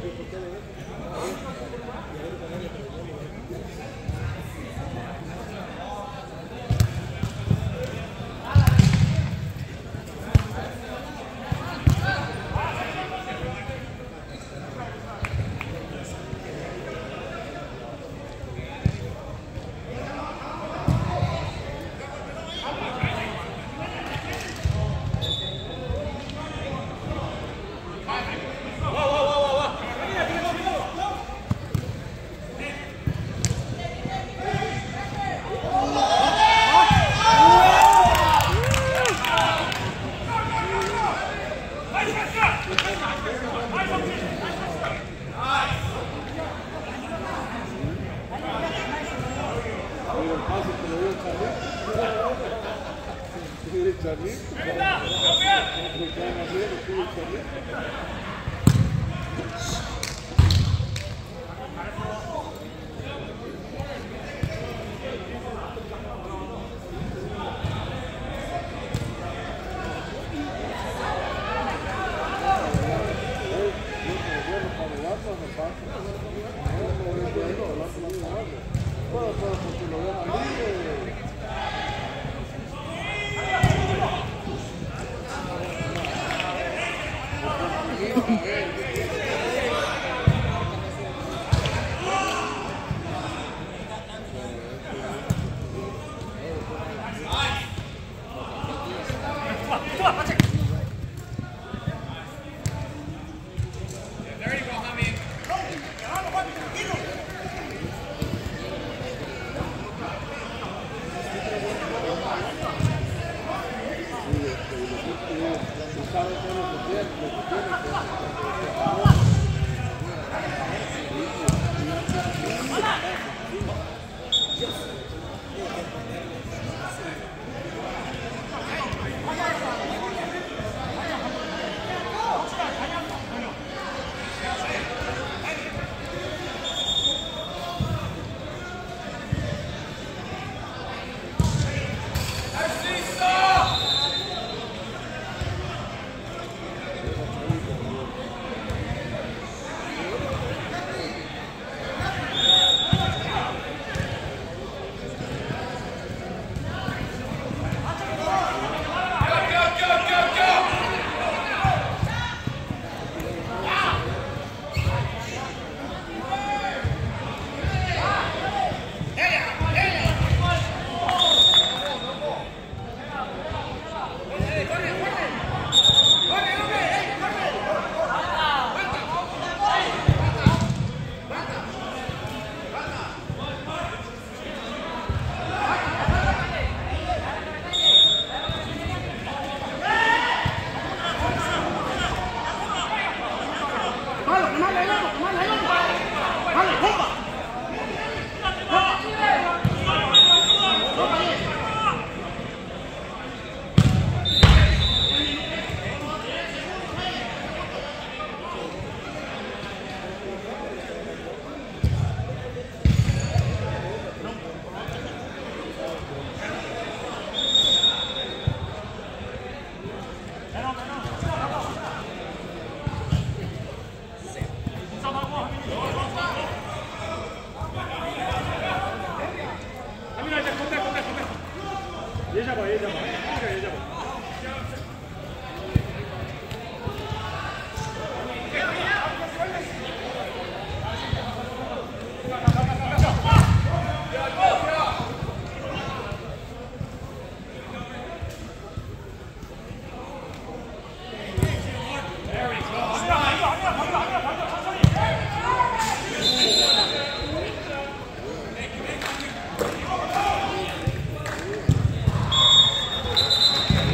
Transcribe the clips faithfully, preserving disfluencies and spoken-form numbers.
Thank you.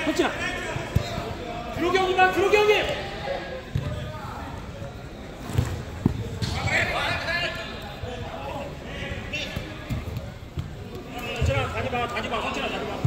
터치나. 들어오기 형님만 들어오기 형님. 터치나 다니 봐 다니 봐 터치나 다니 봐.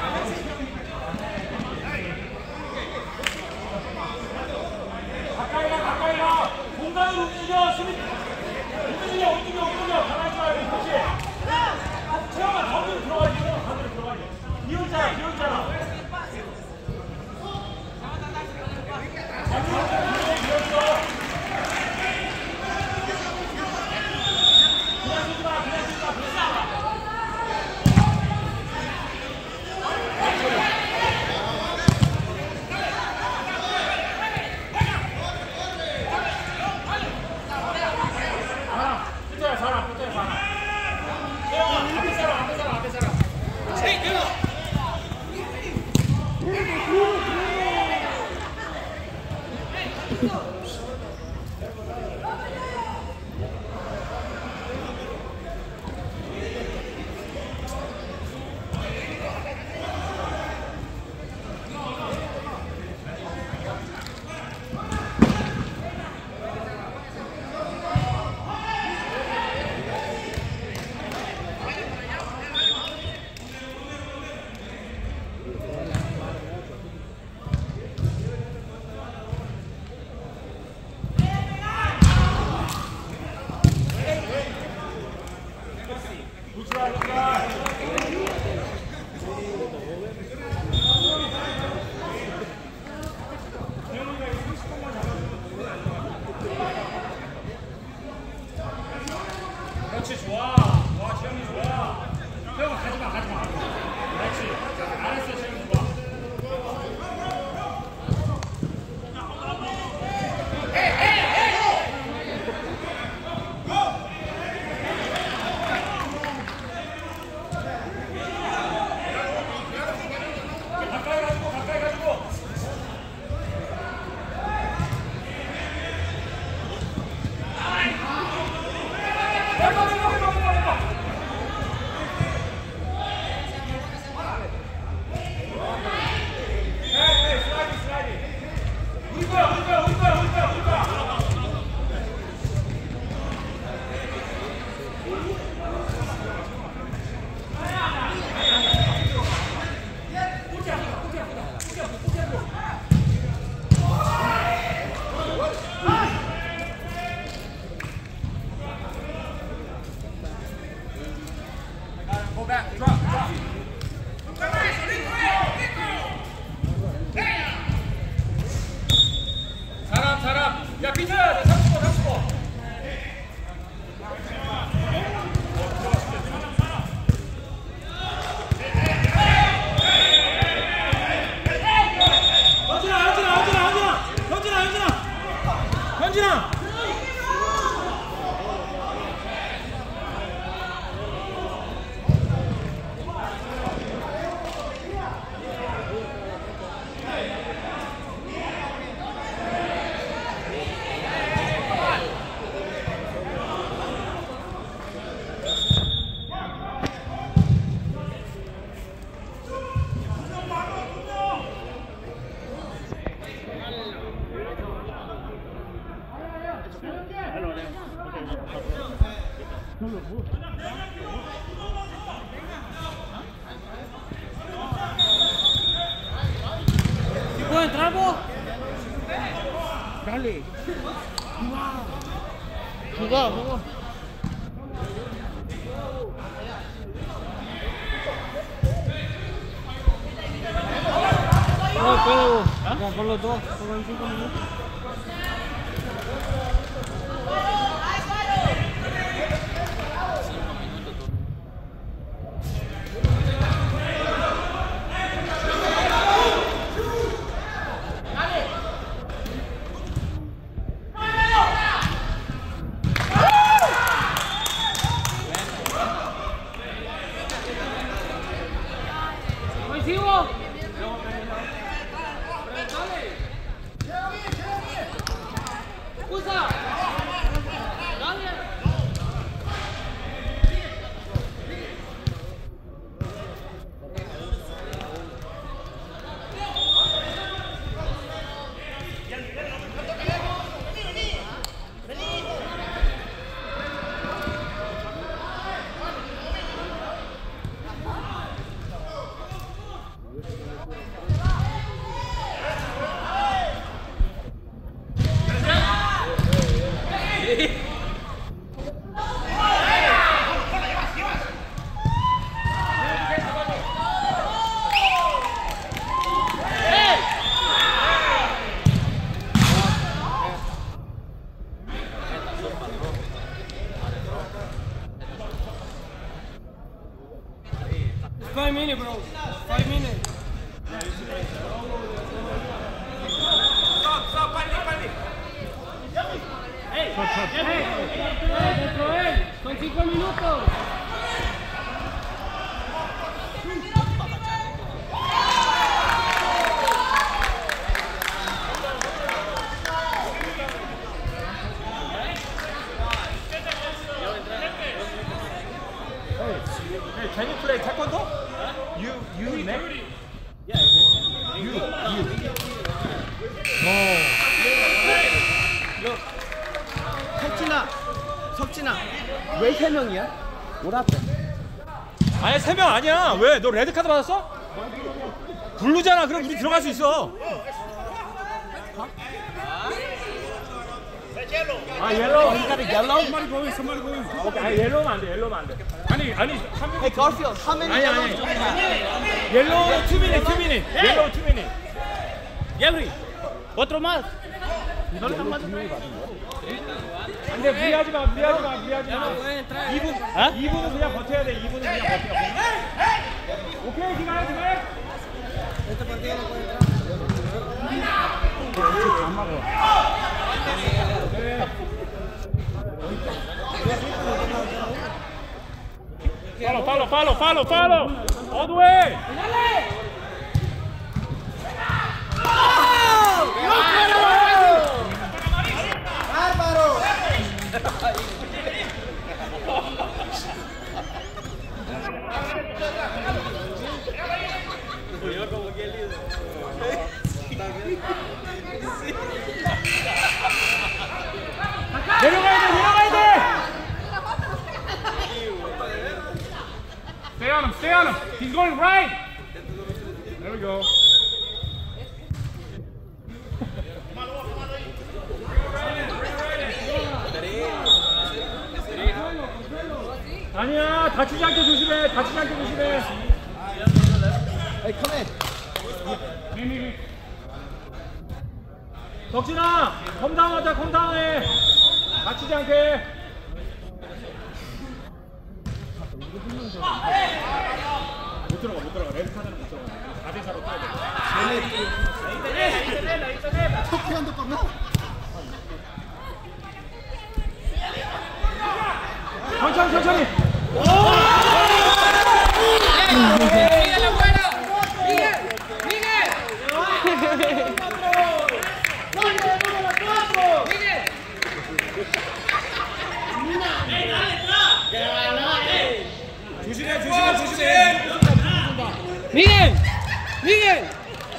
가까이 가. 방향으로 움직여. 수비. 움직여, 움직여, 움직여. 가만히 있어야 그렇지. 체험아, 가운데로 들어가야지. 가운데로 들어가야지. 비웃잖아, 비웃잖아. 그렇지, 좋아. 와, 지영이 좋아. 태영아, 가지마, 가지마. 그렇지. 알았어, 지영이 좋아. 가까이 가지고, 가까이 가지고. Go back, drop, drop. 사람, 사람. 야, 비켜야 돼. 삼십 번, 삼십 번. 현진아, 현진아, 현진아, 현진아. 현진아, 현진아. 현진아. ¿Puedo entrar vos? Dale. Jugá, jugá. No, pero ¿Ah? Por los dos, por los cinco minutos. 우사! five minutes, bro. Five minutes. Stop, stop, 빨리, 빨리. Hey, Hey, dentro él. Son cinco minutos. Hey, can you play taekwondo? You, you, neck? Yeah, you, you. 석진아, 석진아, 왜 세 명이야? 오라떼. 아니 세 명 아니야. 왜? 너 레드 카드 받았어? 블루잖아. 그럼 우리 들어갈 수 있어. 아 옐로우. 이거를 옐로우? 오케이. 아니 옐로우면 안 돼. 옐로우면 안 돼. 아니 아니 한 명. Hey Garfield, how many 아니 yellows 아니. do we have? 옐로우 투 미닛 투 미닛. 옐로우 투 미닛. Jeffrey, otro más. 안돼 무리하지 마. 무리하지 마. 무리하지 마. 이 분. 어? 이 분은 그냥 버텨야 돼. 이 분은 그냥 버텨. 오케이 기가요 기가요. Follow, follow, follow, follow, follow. All the way. 내려가야 돼, 내려가야 돼. Stay on him, stay on him. He's going right. There we go. 아니야, 다치지 않게 조심해. 다치지 않게 조심해. Hey, come in. 덕진아, 컴다운하자, 컴다운해. 다치지 않게. 못 들어가, 못 들어가. 레드 카드는 못 들어가. 사 대 사로 떠야 돼. 토끼 한도 꺾나? 천천히, 천천히. 조심해, 조심해, 조심해. Miguel, Miguel.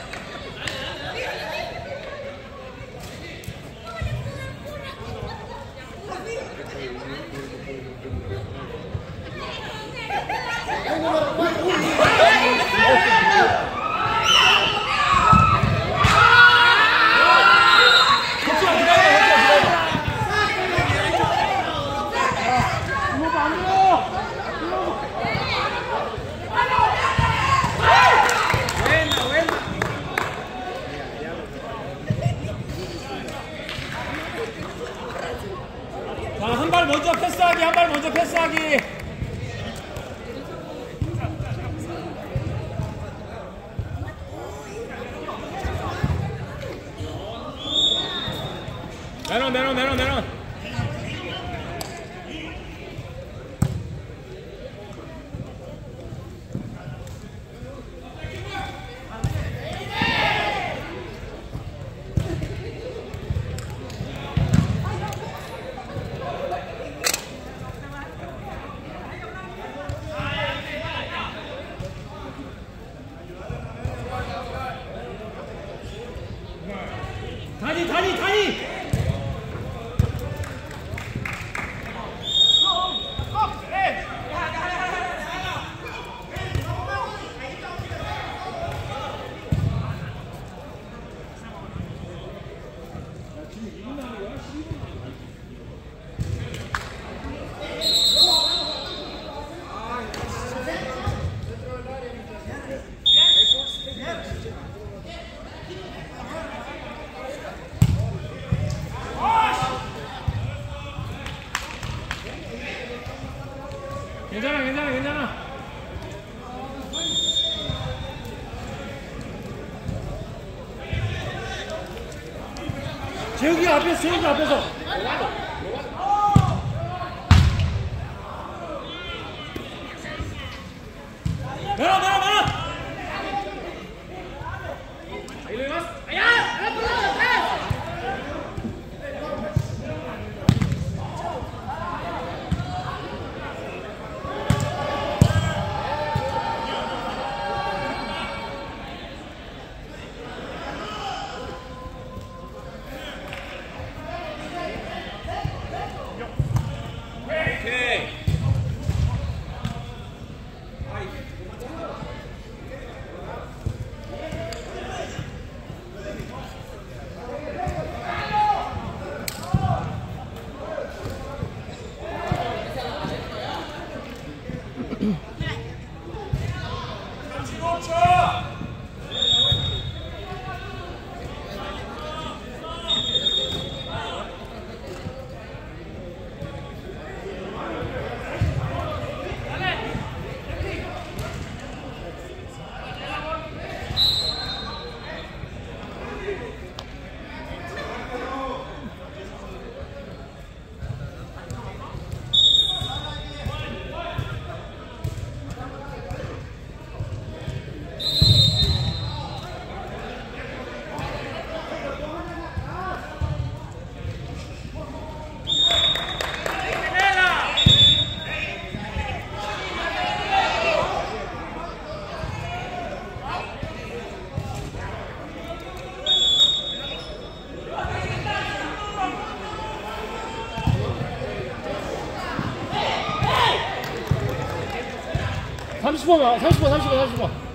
자, 한 발 먼저 패스하기, 한 발 먼저 패스하기. 내려, 내려, 내려, 내려. 다니, 다니, 다니. 재욱이 앞에서 재욱이 앞에서 나라 나라 나라 삼십 번, 삼십 번, 삼십 번, 삼십 번.